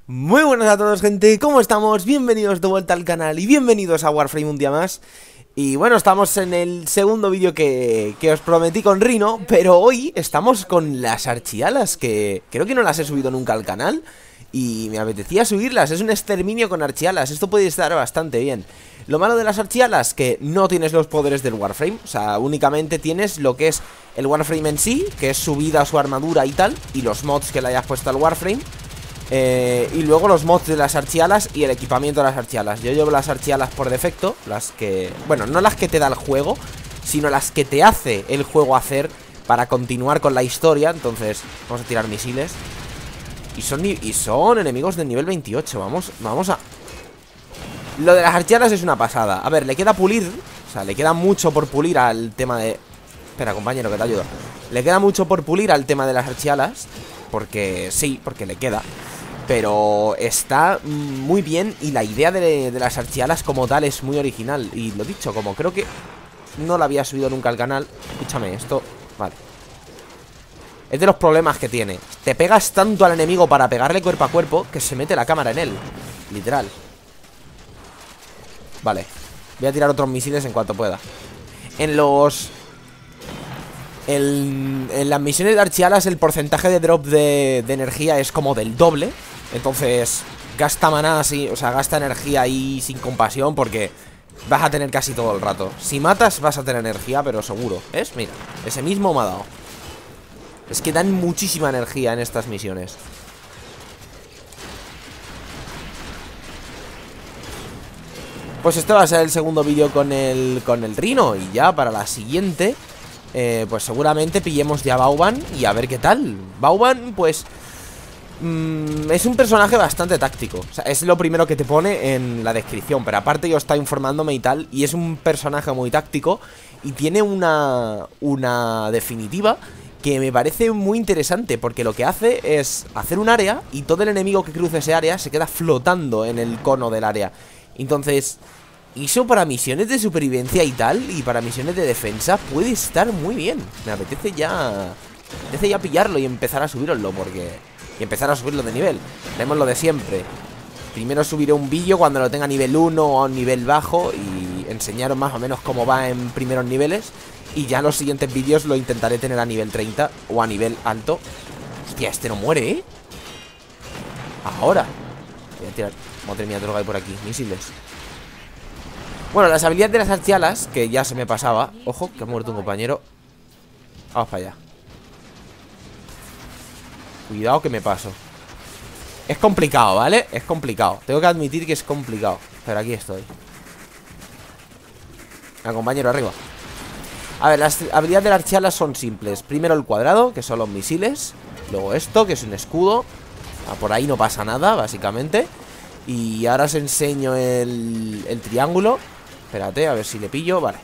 Muy buenas a todos, gente, ¿cómo estamos? Bienvenidos de vuelta al canal y bienvenidos a Warframe un día más. Y bueno, estamos en el segundo vídeo que os prometí con Rino, pero hoy estamos con las archialas, que creo que no las he subido nunca al canal y me apetecía subirlas. Es un exterminio con archialas, esto puede estar bastante bien. Lo malo de las archialas, que no tienes los poderes del Warframe, o sea, únicamente tienes lo que es el Warframe en sí, que es su vida, su armadura y tal, y los mods que le hayas puesto al Warframe. Y luego los mods de las archialas y el equipamiento de las archialas. Yo llevo las archialas por defecto, las que... bueno, no las que te da el juego, sino las que te hace el juego hacer para continuar con la historia. Entonces, vamos a tirar misiles. Y son enemigos de nivel 28. Vamos a... Lo de las archialas es una pasada. A ver, le queda pulir, o sea, le queda mucho por pulir al tema de... Espera, compañero, que te ayudo. Le queda mucho por pulir al tema de las archialas, porque sí, porque le queda. Pero está muy bien. Y la idea de las archialas como tal es muy original. Y lo dicho, como creo que no la había subido nunca al canal. Escúchame, esto... Vale. Es de los problemas que tiene. Te pegas tanto al enemigo para pegarle cuerpo a cuerpo que se mete la cámara en él. Literal. Vale. Voy a tirar otros misiles en cuanto pueda. En las misiones de archialas el porcentaje de drop de energía es como del doble. Entonces gasta maná así, o sea, gasta energía ahí sin compasión, porque vas a tener casi todo el rato. Si matas vas a tener energía, pero seguro. ¿Ves? Mira, ese mismo me ha dado. Es que dan muchísima energía en estas misiones. Pues este va a ser el segundo vídeo con el Rino. Y ya para la siguiente pues seguramente pillemos ya a Vauban y a ver qué tal. Vauban, pues... es un personaje bastante táctico. O sea, es lo primero que te pone en la descripción. Pero aparte yo estaba informándome y tal. Y es un personaje muy táctico. Y tiene una definitiva que me parece muy interesante, porque lo que hace es hacer un área y todo el enemigo que cruce ese área se queda flotando en el cono del área. Entonces, eso para misiones de supervivencia y tal, y para misiones de defensa, puede estar muy bien. Me apetece ya pillarlo y empezar a subiroslo, y empezar a subirlo de nivel. Haremos lo de siempre. Primero subiré un vídeo cuando lo tenga a nivel 1 o a nivel bajo, y enseñaros más o menos cómo va en primeros niveles. Y ya en los siguientes vídeos lo intentaré tener a nivel 30 o a nivel alto. Hostia, este no muere, ¿eh? Ahora voy a tirar. Madre mía, droga hay por aquí. Misiles. Bueno, las habilidades de las archialas, que ya se me pasaba. Ojo, que ha muerto un compañero. Vamos para allá. Cuidado que me paso. Es complicado, ¿vale? Es complicado. Tengo que admitir que es complicado. Pero aquí estoy. El compañero arriba. A ver, las habilidades de las archialas son simples. Primero el cuadrado, que son los misiles. Luego esto, que es un escudo. Por ahí no pasa nada, básicamente. Y ahora os enseño el triángulo. Espérate, a ver si le pillo. Vale.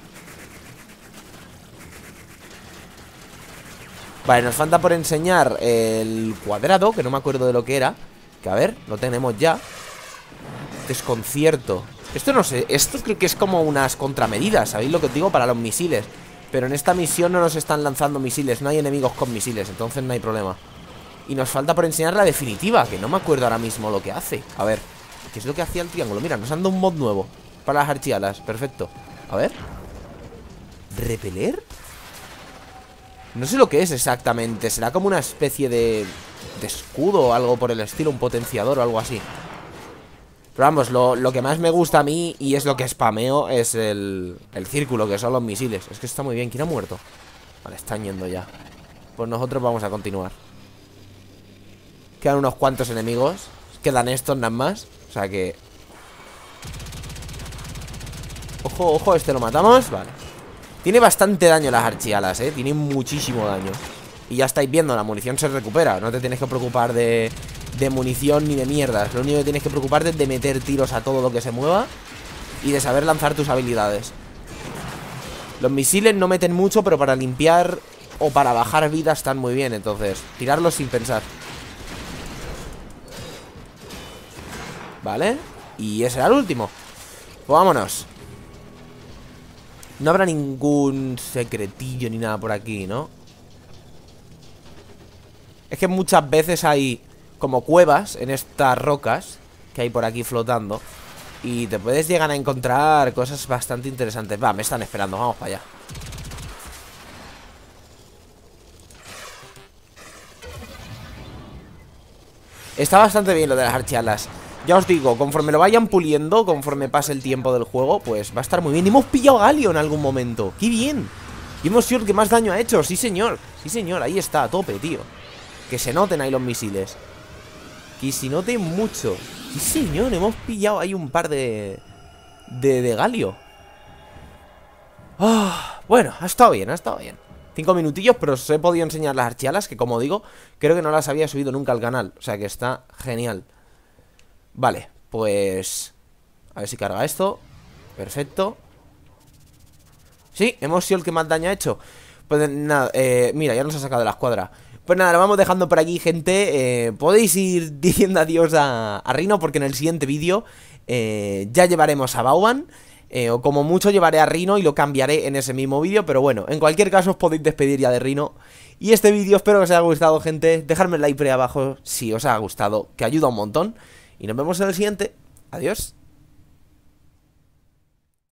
Vale, nos falta por enseñar el cuadrado, que no me acuerdo de lo que era. Que a ver, lo tenemos ya. Desconcierto. Esto no sé, esto creo que es como unas contramedidas, ¿sabéis lo que os digo? Para los misiles. Pero en esta misión no nos están lanzando misiles, no hay enemigos con misiles, entonces no hay problema. Y nos falta por enseñar la definitiva, que no me acuerdo ahora mismo lo que hace. A ver, ¿qué es lo que hacía el triángulo? Mira, nos han dado un mod nuevo para las archialas, perfecto. A ver. ¿Repeler? No sé lo que es exactamente. Será como una especie de escudo o algo por el estilo, un potenciador o algo así. Pero vamos, lo que más me gusta a mí, y es lo que spameo, es el círculo, que son los misiles. Es que está muy bien. ¿Quién ha muerto? Vale, están yendo ya. Pues nosotros vamos a continuar. Quedan unos cuantos enemigos. Quedan estos nada más. O sea que... Ojo, ojo, este lo matamos. Vale. Tiene bastante daño las archialas, tiene muchísimo daño. Y ya estáis viendo, la munición se recupera. No te tienes que preocupar de munición ni de mierdas. Lo único que tienes que preocuparte es de meter tiros a todo lo que se mueva y de saber lanzar tus habilidades. Los misiles no meten mucho, pero para limpiar o para bajar vida están muy bien. Entonces, tirarlos sin pensar. Vale. Y ese era el último. Pues vámonos. No habrá ningún secretillo ni nada por aquí, ¿no? Es que muchas veces hay como cuevas en estas rocas que hay por aquí flotando. Y te puedes llegar a encontrar cosas bastante interesantes. Va, me están esperando, vamos para allá. Está bastante bien lo de las archialas. Ya os digo, conforme lo vayan puliendo, conforme pase el tiempo del juego, pues va a estar muy bien. Y hemos pillado a Galio en algún momento. ¡Qué bien! Y hemos sido el que más daño ha hecho. Sí, señor. Sí, señor. Ahí está, a tope, tío. Que se noten ahí los misiles. Que se note mucho. Sí, señor. Hemos pillado ahí un par de Galio. Bueno, ha estado bien, ha estado bien. 5 minutillos, pero os he podido enseñar las archialas, que como digo, creo que no las había subido nunca al canal. O sea que está genial. Vale, pues... a ver si carga esto. Perfecto. Sí, hemos sido el que más daño ha hecho. Pues nada, mira, ya nos ha sacado de la escuadra. Pues nada, lo vamos dejando por aquí, gente. Podéis ir diciendo adiós a Rino, porque en el siguiente vídeo ya llevaremos a Vauban. O como mucho llevaré a Rino y lo cambiaré en ese mismo vídeo. Pero bueno, en cualquier caso os podéis despedir ya de Rino. Y este vídeo espero que os haya gustado, gente. Dejadme el like por ahí abajo si os ha gustado, que ayuda un montón. Y nos vemos en el siguiente. Adiós.